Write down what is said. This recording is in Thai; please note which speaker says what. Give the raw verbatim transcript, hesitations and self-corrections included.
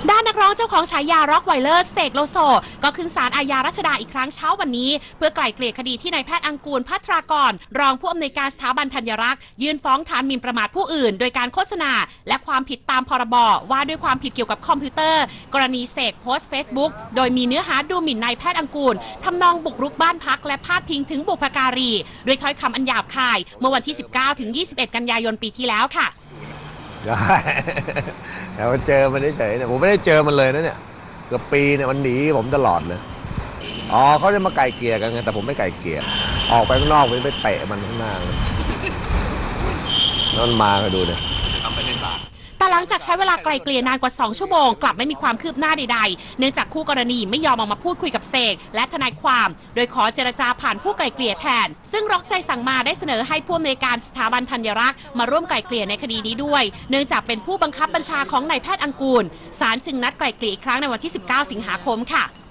Speaker 1: ด้านนักร้องเจ้าของฉายาร็อกไวเลอร์เสกโลโซก็ขึ้นศาลอาญารัชดาอีกครั้งเช้าวันนี้เพื่อไกล่เกลี่ยคดีที่นายแพทย์อังกูลภัทรากรรองผู้อำนวยการสถาบันธัญรักษ์ยื่นฟ้องฐานหมิ่นประมาทผู้อื่นโดยการโฆษณาและความผิดตามพรบว่าด้วยความผิดเกี่ยวกับคอมพิวเตอร์กรณีเสกโพสต์เฟซบุ๊กโดยมีเนื้อหาดูหมิ่นนายแพทย์อังกูลทำนองบุกรุกบ้านพักและพาดพิงถึงบุพการีด้วยถ้อยคำอันหยาบคายเมื่อวันที่สิบเก้าถึงยี่สิบเอ็ดกันยายนปีที่แล้วค่ะ
Speaker 2: ได้แต่ว่าเจอมันเฉยๆเนี่ยผมไม่ได้เจอมันเลยนะเนี่ยเกือบปีเนี่ยมันหนีผมตลอดเลยอ๋อเขาจะมาไก่เกลี่ยกันไงแต่ผมไม่ไก่เกลี่ยออกไปข้างนอกไปเตะมันข้างหน้าเลยนั่นมาไปดูเลย
Speaker 1: แต่หลังจากใช้เวลาไกลเกลี่ยนานกว่าสองชั่วโมงกลับไม่มีความคืบหน้าใดๆเนื่องจากคู่กรณีไม่ยอมออกมาพูดคุยกับเสกและทนายความโดยขอเจรจาผ่านผู้ไกลเกลี่ยแทนซึ่งร็อกใจสั่งมาได้เสนอให้ผู้อำนวยการสถาบันธัญรักษ์มาร่วมไกลเกลี่ยในคดีนี้ด้วยเนื่องจากเป็นผู้บังคับบัญชาของนายแพทย์อังกูลศาลจึงนัดไกลเกลี่ยอีกครั้งในวันที่สิบเก้าสิงหาคมค่ะ